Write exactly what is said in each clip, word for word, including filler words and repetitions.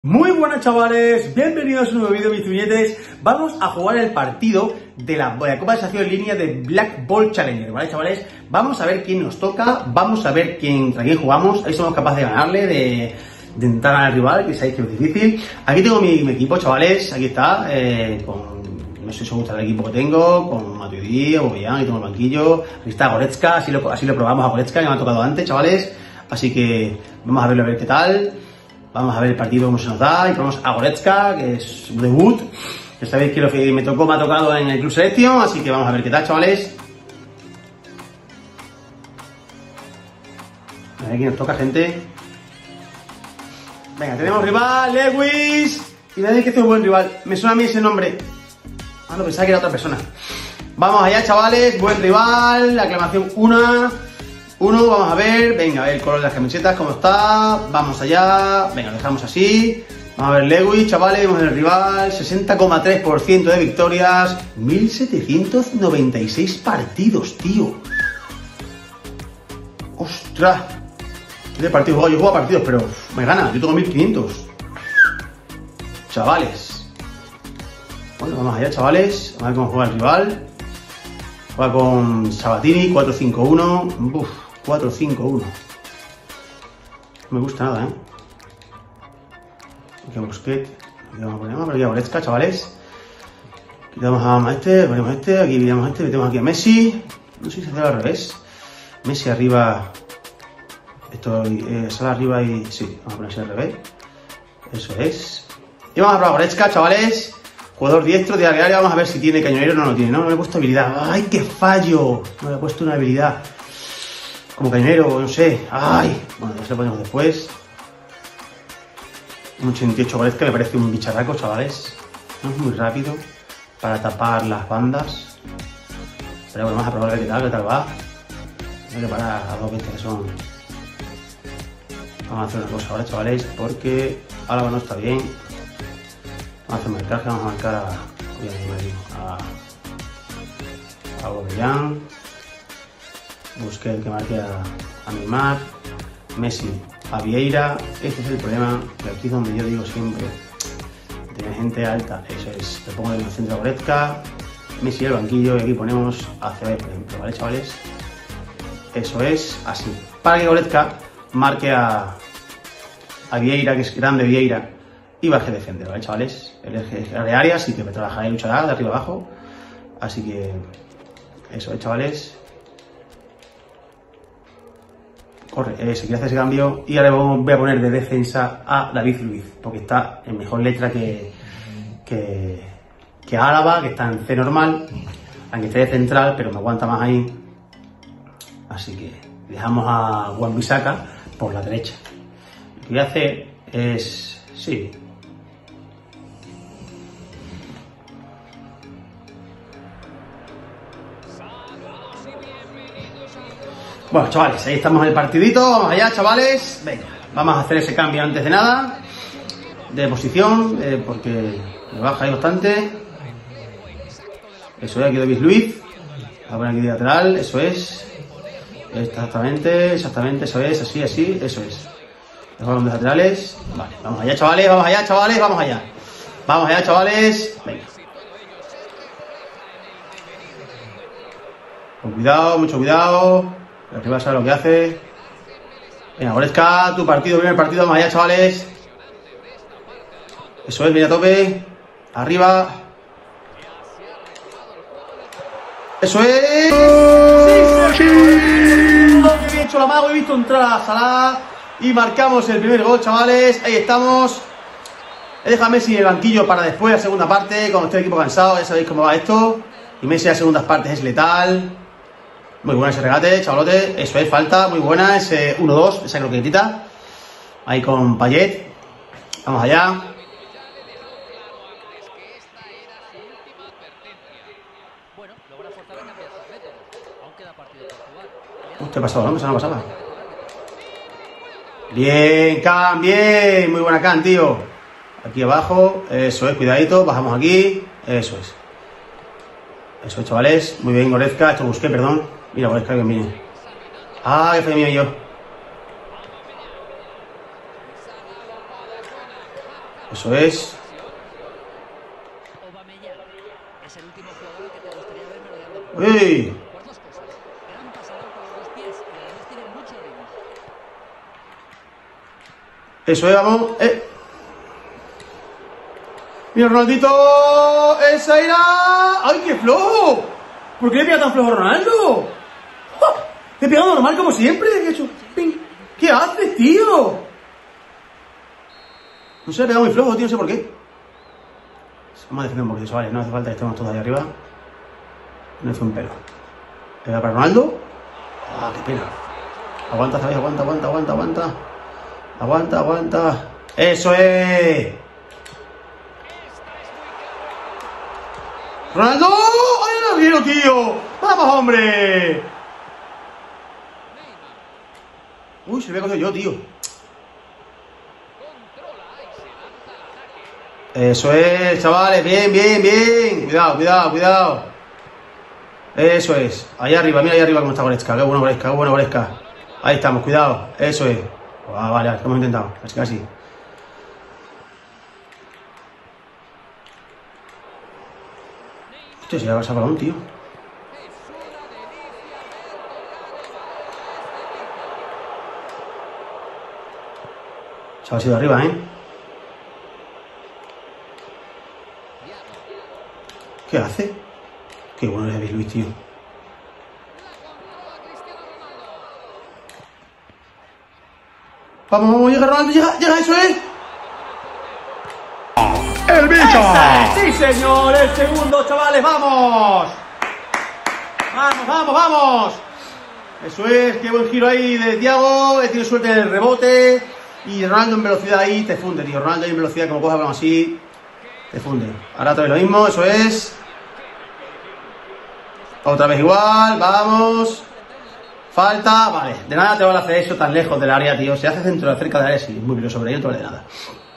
Muy buenas chavales, bienvenidos a un nuevo vídeo, mis billetes. Vamos a jugar el partido de la, de la Copa de Desafío en línea de Black Ball Challenger, ¿vale chavales? Vamos a ver quién nos toca, vamos a ver quién, contra quién jugamos. Ahí somos capaces de ganarle, de, de intentar ganar al rival, que sabéis que es difícil. Aquí tengo mi, mi equipo, chavales, aquí está, eh, con, no sé si os gusta el equipo que tengo, con Matuidi, Aubameyang, ahí tengo el banquillo. Aquí está Goretzka, así lo, así lo probamos a Goretzka, que me ha tocado antes, chavales. Así que vamos a verlo, a ver qué tal. Vamos a ver el partido cómo se nos da y ponemos a Goretzka, que es un debut. Ya sabéis que lo que me tocó, me ha tocado en el Club Selección, así que vamos a ver qué tal, chavales. A ver quién nos toca, gente. Venga, tenemos rival, Lewis. Y me dice que este es un buen rival. Me suena a mí ese nombre. Ah, no, pensaba que era otra persona. Vamos allá, chavales. Buen rival. Aclamación una. Uno, vamos a ver, venga, a ver el color de las camisetas, cómo está, vamos allá, venga, lo dejamos así, vamos a ver Lewis, chavales, vamos a ver el rival, sesenta coma tres por ciento de victorias, mil setecientos noventa y seis partidos, tío. ¡Ostras! ¿Qué partidos juego? Yo juego a partidos, pero uf, me gana, yo tengo mil quinientos. Chavales. Bueno, vamos allá, chavales, vamos a ver cómo juega el rival. Juega con Sabatini, cuatro cinco uno, uff. cuatro cinco uno. No me gusta nada, ¿eh? Aquí a Busquets. Aquí vamos a poner, vamos a poner a Goretzka, chavales. Quitamos a este, ponemos a este, aquí miramos a este, metemos aquí a Messi. No sé si se hace al revés. Messi arriba. Esto, eh, sale arriba y... Sí, vamos a ponerse al revés. Eso es. Y vamos a probar a Goretzka, chavales. Jugador diestro de área, vamos a ver si tiene cañonero o no lo tiene. No, no le he puesto habilidad. ¡Ay, qué fallo! No le he puesto una habilidad. Como cañonero, no sé. ¡Ay! Bueno, ya se lo ponemos después. Un ochenta y ocho Goretzka, me parece un bicharraco, chavales. No es muy rápido para tapar las bandas. Pero bueno, vamos a probar a ver qué tal, qué tal va. Voy a parar a dos veces que son. Vamos a hacer una cosa ahora, chavales, porque Álava no está bien. Vamos a hacer marcaje, vamos a marcar a. a. a Aubameyang. Busquets que marque a, a Neymar, Messi a Vieira. Este es el problema, que aquí es donde yo digo siempre, tener gente alta, eso es, le pongo en el centro a Goretzka, Messi al banquillo y aquí ponemos a C B, por ejemplo, ¿vale, chavales? Eso es, así, para que Goretzka marque a, a Vieira, que es grande Vieira, y baje a defender, ¿vale, chavales? El eje de área, así que me trabajaré y luchará de arriba abajo, así que eso es, chavales. Corre, eh, se quiere hacer ese cambio y ahora voy a poner de defensa a David Luiz, porque está en mejor letra que, que, que Álava, que está en C normal, aunque esté de central, pero me aguanta más ahí. Así que dejamos a Wan-Bissaka por la derecha. Lo que voy a hacer es, sí, bueno, chavales, ahí estamos en el partidito, vamos allá, chavales. Venga, vamos a hacer ese cambio antes de nada, de posición, eh, porque me baja ahí bastante. Eso es, aquí David Luiz. Voy a poner aquí de lateral, eso es. Exactamente, exactamente, eso es, así, así, eso es. Los balones laterales. Vale, vamos allá, chavales, vamos allá, chavales, vamos allá. Vamos allá, chavales. Venga. Con cuidado, mucho cuidado. El rival sabe lo que hace. Venga, Goretzka, tu partido, primer partido, vamos allá, chavales. Eso es, viene a tope. Arriba. Eso es. ¡Sí, sí! Que bien hecho la mago, he visto entrar a Salah y marcamos el primer gol, chavales. Ahí estamos. He dejado a Messi en el banquillo para después, la segunda parte, cuando esté el equipo cansado, ya sabéis cómo va esto. Y Messi en las segundas partes es letal. Muy buena ese regate, chavalote. Eso es, falta, muy buena. Ese uno dos, esa croquetita. Ahí con Payet. Vamos allá. Hostia, ha pasado, ¿no? Esa no pasaba. Bien, Can, bien. Muy buena Can, tío. Aquí abajo. Eso es, cuidadito. Bajamos aquí. Eso es. Eso es, chavales. Muy bien, Goretzka. Esto busqué, perdón. Mira, Goretzka que viene. Ah, que fue mío yo. Eso es. ¡Uy! Eso es, vamos. Eh. Mira, Ronaldito. ¡Esa era! ¡Ay, qué flojo! ¿Por qué le pega tan flojo a Ronaldo? ¡Oh! Le he pegado normal como siempre. ¿Qué, he hecho? ¿Qué haces, tío? No se le ha pegado muy flojo, tío, no sé por qué. Vamos a defender un poquito, chavales. No hace falta que estemos todos ahí arriba. No hace un pelo. ¿Le da para Ronaldo? ¡Ah, qué pena! Aguanta, ¿sabes? Aguanta, aguanta, aguanta, aguanta. Aguanta, aguanta. ¡Eso es! ¡Ronaldo! ¡Ay, no quiero, tío! ¡Vamos, hombre! Uy, se me había cogido yo, tío. Eso es, chavales. Bien, bien, bien. Cuidado, cuidado, cuidado. Eso es. Ahí arriba, mira ahí arriba cómo está Goretzka. Qué bueno Goretzka, qué bueno Goretzka. Ahí estamos, cuidado. Eso es. Ah, vale, vale, lo hemos intentado. Casi, casi. Hostia, se le ha pasado balón, tío. Se ha sido arriba, ¿eh? ¿Qué hace? Qué bueno es David Luiz, tío. Vamos, vamos, llega Ronaldo, llega, llega, eso es. ¡El bicho! ¡Sí, señor! ¡El segundo, chavales! ¡Vamos! ¡Vamos, vamos, vamos! Eso es, qué buen giro ahí de Thiago. He tenido suerte en el rebote. Y Ronaldo en velocidad ahí te funde, tío. Ronaldo ahí en velocidad, como coja como así, te funde. Ahora otra vez lo mismo, eso es. Otra vez igual, vamos. Falta, vale. De nada te van a hacer eso tan lejos del área, tío. Se hace centro de cerca del área, sí, muy peligroso, sobre ello no te vale de nada.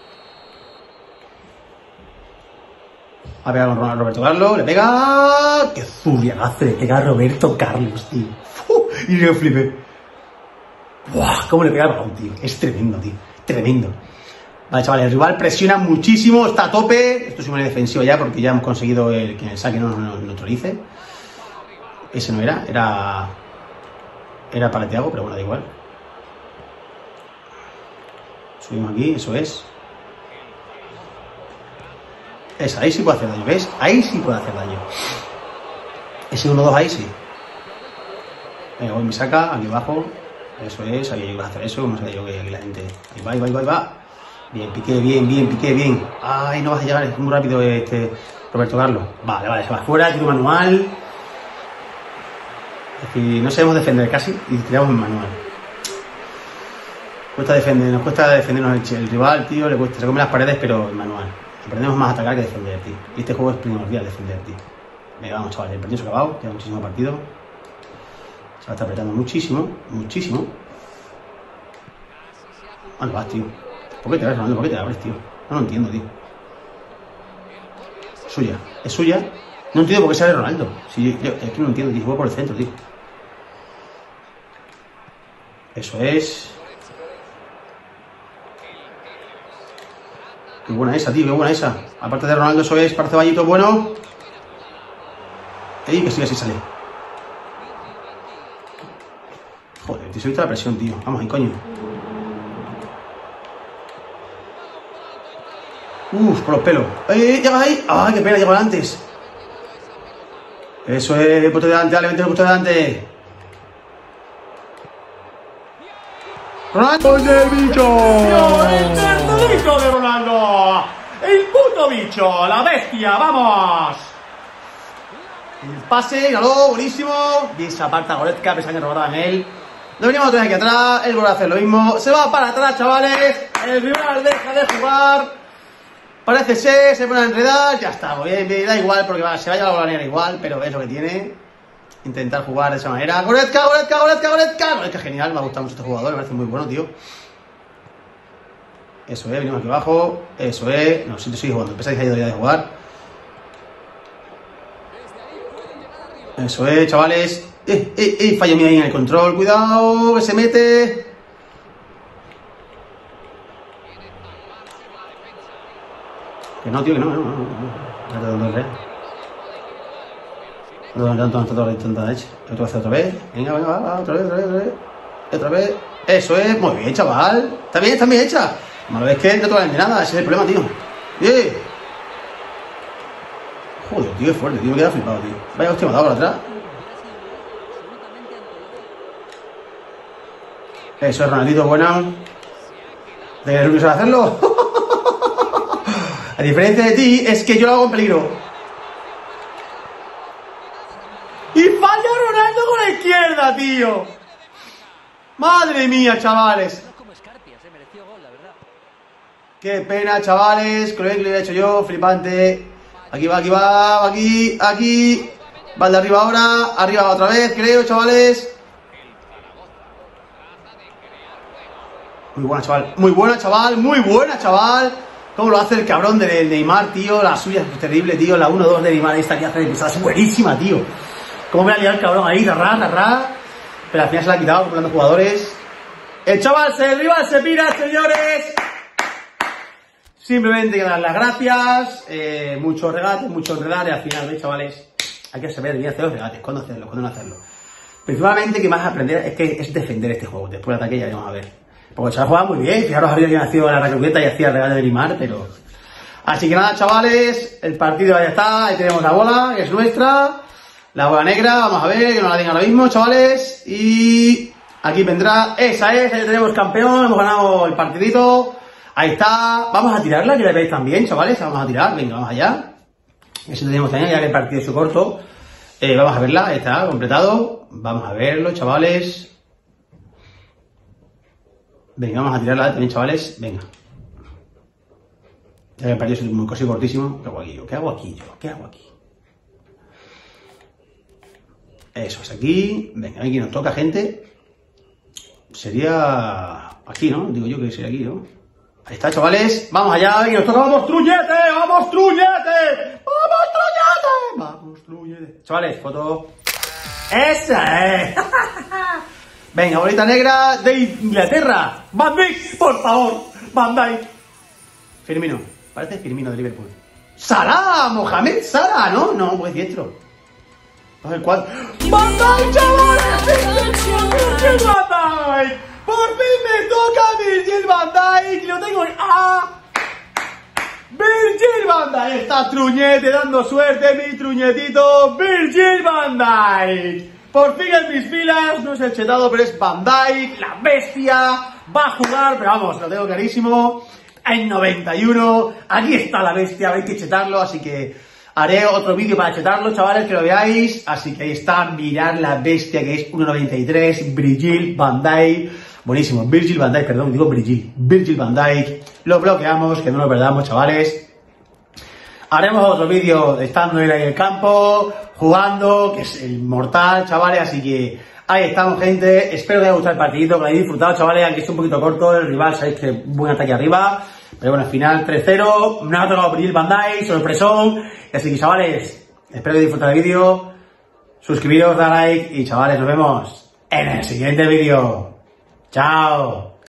A pegar con Roberto Carlos, le pega. ¡Qué zurriagazo le pega a Roberto Carlos, tío! ¡Uf! Y yo flipé. ¡Buah! ¿Cómo le pega el balón, tío? Es tremendo, tío. Tremendo. Vale, chavales, el rival presiona muchísimo, está a tope. Esto es una defensiva ya porque ya hemos conseguido el, que el saque no nos neutralice. Ese no era, era. Era para Thiago, pero bueno, da igual. Subimos aquí, eso es. Esa, ahí sí puede hacer daño, ¿ves? Ahí sí puede hacer daño. Ese uno dos ahí sí. Venga, voy, me saca, aquí abajo. Eso es, ahí hay que hacer eso. Como sabía yo que aquí la gente. Ahí va, ahí va, ahí va, ahí va. Bien, piqué, bien, bien, piqué, bien. Ay, no vas a llegar, es muy rápido este Roberto Carlos. Vale, vale, se va fuera, tiro manual. Es decir, no sabemos defender casi y tiramos en manual. Cuesta defender, nos cuesta defendernos el, el rival, tío, le cuesta, se come las paredes, pero en manual. Aprendemos más a atacar que defender, tío. Y este juego es primordial defender, tío. Venga, vamos, chavales, el partido se ha acabado, queda muchísimo partido. Se va a estar apretando muchísimo, muchísimo. ¿Dónde vas, tío? ¿Por qué te vas, Ronaldo? ¿Por qué te abres, tío? No lo entiendo, tío. Suya, es suya. No entiendo por qué sale Ronaldo. Si yo, es que no entiendo, tío. Juego por el centro, tío. Eso es. Qué buena esa, tío, qué buena esa. Aparte de Ronaldo, eso es, parece Vallito bueno. Ey, que sigue así sale. Joder, tío, se ha visto la presión, tío. Vamos ahí, coño. Uf, por los pelos. ¡Ey, ey, llega ahí! ¡Ay, qué pena, llegó antes! Eso es, el puesto de delante, dale, vente el puesto de delante. ¡Ronaldo del bicho! ¡El tercerito de Ronaldo! ¡El puto bicho! ¡La bestia! ¡Vamos! El pase, míralo, buenísimo. Bien se aparta Goretzka, pensaba que robaba en él. Lo venimos otra vez aquí atrás, él vuelve a hacer lo mismo. Se va para atrás, chavales. El rival deja de jugar. Parece ser, se pone a enredar, ya está, muy bien, bien, da igual porque va, se va a llevar la bola igual, pero es lo que tiene. Intentar jugar de esa manera. Goretzka, Goretzka, Goretzka, Goretzka. Goretzka, genial, me ha gustado mucho este jugador, me parece muy bueno, tío. Eso es, venimos aquí abajo. Eso es, no, si te sigue jugando, pensáis que ha ido ya de jugar. Eso es, chavales. Eh, eh, eh, fallo mío ahí en el control, cuidado, que se mete. Que no, tío, que no, no, no, no. No, no, no, no, no, no, no, intenta leche. Otra vez, otra vez. Venga, venga, va, otra vez, otra vez, otra vez. Otra vez. Eso es, muy bien, chaval. Está bien, está bien hecha. Malo es que no te valen de nada, ese es el problema, tío. Bien. Joder, tío, es fuerte, tío, me queda flipado, tío. Vaya hostia, me ha dado por atrás. Eso es, Ronaldito, buena. ¿De que no sabes hacerlo? A diferencia de ti, es que yo lo hago en peligro. Y falla Ronaldo con la izquierda, tío. Madre mía, chavales. Qué pena, chavales. Con lo que le he hecho yo, flipante. Aquí va, aquí va, aquí, aquí. Va de arriba ahora. Arriba otra vez, creo, chavales. Muy buena, chaval. Muy buena, chaval. Muy buena, chaval. ¿Cómo lo hace el cabrón de Neymar, tío? La suya es terrible, tío. La uno dos de Neymar esta que hace de pisada es buenísima, tío. ¿Cómo me ha liado el cabrón ahí? Tarra, tarra. Pero al final se la ha quitado comprando jugadores. El chaval se derriba, se pira, señores. Simplemente que dar las gracias. Eh, muchos regates, muchos enredar. Y al final, ¿veis, chavales? Hay que saber bien hacer los regates. ¿Cuándo hacerlos? ¿Cuándo no hacerlos? Principalmente que más aprender es que es defender este juego. Después del ataque ya vamos a ver. Porque el chaval jugaba muy bien. Fijaros, había nacido la raqueta y hacía el regate de Neymar, pero... Así que nada, chavales. El partido ya está. Ahí tenemos la bola, que es nuestra. La bola negra, vamos a ver, que no la tenga ahora mismo, chavales. Y aquí vendrá, esa es, ahí tenemos campeón, hemos ganado el partidito. Ahí está, vamos a tirarla, que la veis también, chavales, vamos a tirar, venga, vamos allá. Eso tenemos también, ya que el partido es corto. Eh, vamos a verla, ahí está, completado. Vamos a verlo, chavales. Venga, vamos a tirarla también, chavales, venga. Ya que el partido es muy casi cortísimo. ¿Qué hago aquí yo? ¿Qué hago aquí yo? ¿Qué hago aquí? Eso es aquí. Venga, aquí nos toca, gente. Sería aquí, ¿no? Digo yo que sería aquí, ¿no? Ahí está, chavales. Vamos allá. Y nos toca. ¡Vamos, Truñete! ¡Vamos, Truñete! ¡Vamos, Truñete! ¡Vamos, Truñete! Chavales, foto. ¡Esa es! Venga, bolita negra de Inglaterra. Van Dijk, por favor. Van Dijk. Firmino. Parece Firmino de Liverpool. Salah, Mohamed Salah, ¿no? No, pues diestro. A ver cuál. ¡Van Dijk, chavales! ¡Virgil Van Dijk! ¡Por fin me toca Virgil Van Dijk! ¡Lo tengo en A! ¡Virgil Van Dijk! Está Truñete dando suerte, mi Truñetito. ¡Virgil Van Dijk! Por fin en mis filas, no es el chetado, pero es Van Dijk, la bestia. Va a jugar, pero vamos, lo tengo clarísimo. En noventa y uno, aquí está la bestia, hay que chetarlo, así que haré otro vídeo para chetarlo, chavales, que lo veáis. Así que ahí está, mirad la bestia que es uno noventa y tres, Virgil Van Dijk. Buenísimo, Virgil Van Dijk, perdón, digo Virgil, Virgil Van Dijk. Lo bloqueamos, que no lo perdamos, chavales. Haremos otro vídeo estando en el campo, jugando, que es el mortal, chavales, así que ahí estamos, gente. Espero que os haya gustado el partidito, que lo hayáis disfrutado, chavales, aunque esté un poquito corto, el rival, sabéis que buen ataque arriba. Pero bueno, al final tres cero, me ha tocado Virgil Van Dijk, sorpresón. Así que, chavales, espero que disfrutéis el vídeo. Suscribiros, dale like y, chavales, nos vemos en el siguiente vídeo. Chao.